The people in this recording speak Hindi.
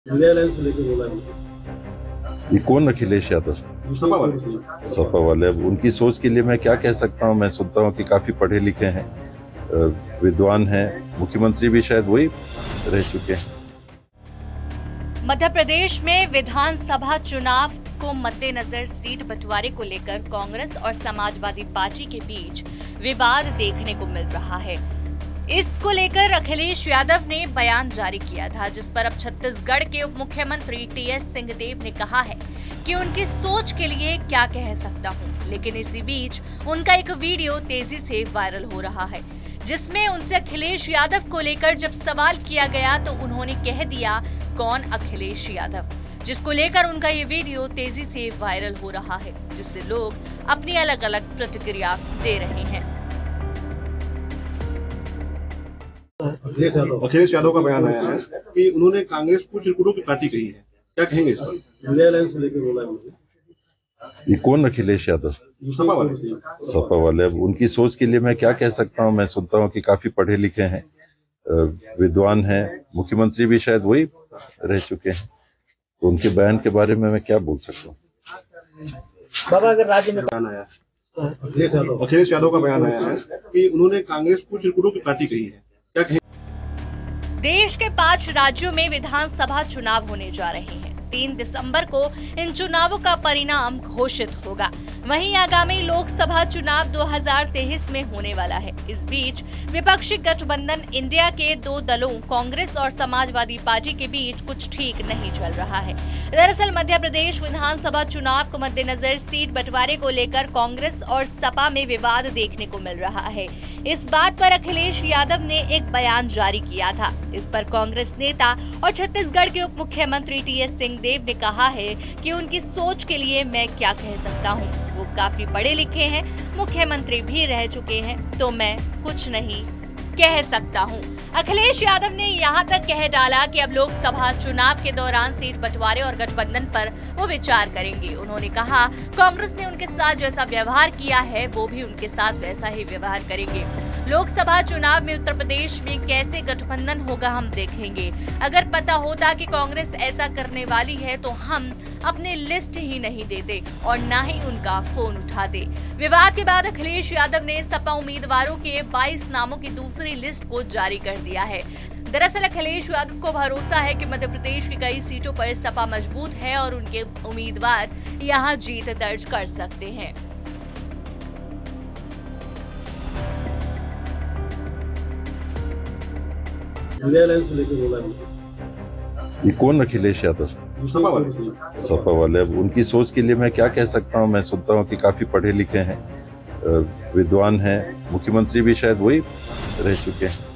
इंडिया अलायंस को लेकर बोला है। ये कौन अखिलेश यादव? सपा वाले। अब उनकी सोच के लिए मैं क्या कह सकता हूँ। मैं सुनता हूँ कि काफी पढ़े लिखे हैं, विद्वान हैं, मुख्यमंत्री भी शायद वही रह चुके हैं। मध्य प्रदेश में विधानसभा चुनाव को मद्देनजर सीट बंटवारे को लेकर कांग्रेस और समाजवादी पार्टी के बीच विवाद देखने को मिल रहा है। इसको लेकर अखिलेश यादव ने बयान जारी किया था, जिस पर अब छत्तीसगढ़ के उप मुख्यमंत्री टीएस सिंहदेव ने कहा है कि उनकी सोच के लिए क्या कह सकता हूं। लेकिन इसी बीच उनका एक वीडियो तेजी से वायरल हो रहा है, जिसमें उनसे अखिलेश यादव को लेकर जब सवाल किया गया तो उन्होंने कह दिया कौन अखिलेश यादव, जिसको लेकर उनका ये वीडियो तेजी से वायरल हो रहा है, जिससे लोग अपनी अलग अलग प्रतिक्रिया दे रहे हैं। अखिलेश यादव का बयान आया है कि उन्होंने कांग्रेस को चिरकुटों की पार्टी कही है, क्या कहेंगे इस पर? इंडिया अलायंस को लेकर बोला है। ये कौन अखिलेश यादव? सपा वाले। अब उनकी सोच के लिए मैं क्या कह सकता हूँ। मैं सुनता हूँ कि काफी पढ़े लिखे हैं, विद्वान हैं, मुख्यमंत्री भी शायद वही रह चुके हैं, तो उनके बयान के बारे में मैं क्या बोल सकता हूँ। बाबा, अगर राज्य में बयान आया, अखिलेश यादव का बयान आया है कि उन्होंने कांग्रेस को चिरकुटों की पार्टी कही है, क्या कहेंगे? देश के 5 राज्यों में विधानसभा चुनाव होने जा रहे हैं। 3 दिसंबर को इन चुनावों का परिणाम घोषित होगा। वहीं आगामी लोकसभा चुनाव 2023 में होने वाला है। इस बीच विपक्षी गठबंधन इंडिया के 2 दलों कांग्रेस और समाजवादी पार्टी के बीच कुछ ठीक नहीं चल रहा है। दरअसल मध्य प्रदेश विधानसभा चुनाव को मद्देनजर सीट बंटवारे को लेकर कांग्रेस और सपा में विवाद देखने को मिल रहा है। इस बात पर अखिलेश यादव ने एक बयान जारी किया था। इस पर कांग्रेस नेता और छत्तीसगढ़ के उप मुख्यमंत्री टीएस सिंहदेव ने कहा है कि उनकी सोच के लिए मैं क्या कह सकता हूं। वो काफी पढ़े लिखे हैं, मुख्यमंत्री भी रह चुके हैं, तो मैं कुछ नहीं कह सकता हूं। अखिलेश यादव ने यहां तक कह डाला कि अब लोकसभा चुनाव के दौरान सीट बंटवारे और गठबंधन पर वो विचार करेंगे। उन्होंने कहा कांग्रेस ने उनके साथ जैसा व्यवहार किया है वो भी उनके साथ वैसा ही व्यवहार करेंगे। लोकसभा चुनाव में उत्तर प्रदेश में कैसे गठबंधन होगा हम देखेंगे। अगर पता होता कि कांग्रेस ऐसा करने वाली है तो हम अपने लिस्ट ही नहीं देते और न ही उनका फोन उठाते। विवाद के बाद अखिलेश यादव ने सपा उम्मीदवारों के 22 नामों की दूसरी लिस्ट को जारी कर दिया है। दरअसल अखिलेश यादव को भरोसा है कि मध्य प्रदेश की कई सीटों पर सपा मजबूत है और उनके उम्मीदवार यहां जीत दर्ज कर सकते हैं। इंडिया अलायंस को लेकर बोला है। ये कौन अखिलेश यादव? सपा वाले। अब उनकी सोच के लिए मैं क्या कह सकता हूँ। मैं सुनता हूँ कि काफी पढ़े लिखे हैं, विद्वान हैं, मुख्यमंत्री भी शायद वही रह चुके हैं।